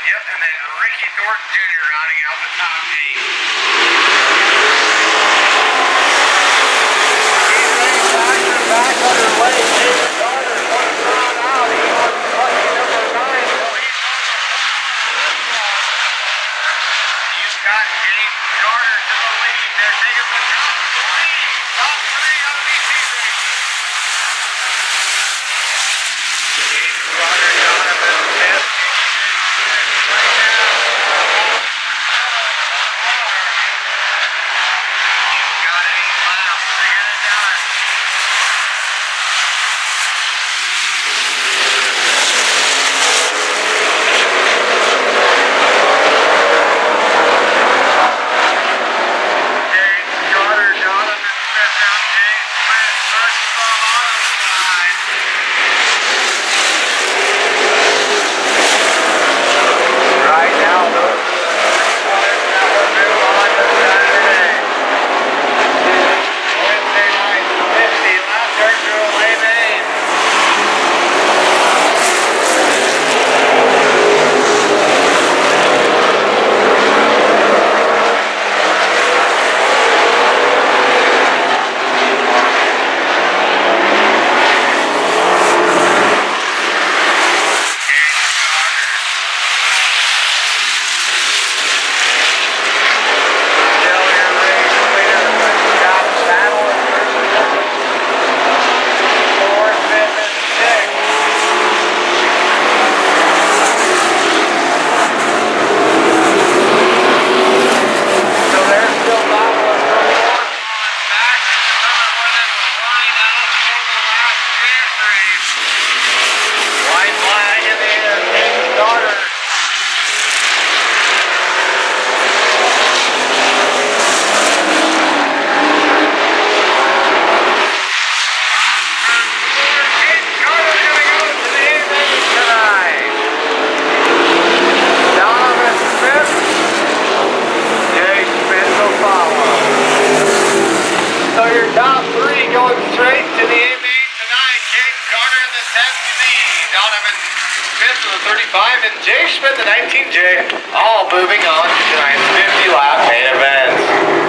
Yep, and then Ricky Thornton Jr. rounding out the top 8. He's ready back underway. David Carter wants to run out. He wants lucky number 9. So he's you've got James Carter to the lead. They're taking the top 3. Top 3 on BC Racing. James Carter, Donovan Smith. Top 3 going straight to the A main tonight. James Carter in the 10C, Donovan Smith in the 35, and Jay Schmidt the 19J, all moving on to tonight's 50 lap main event.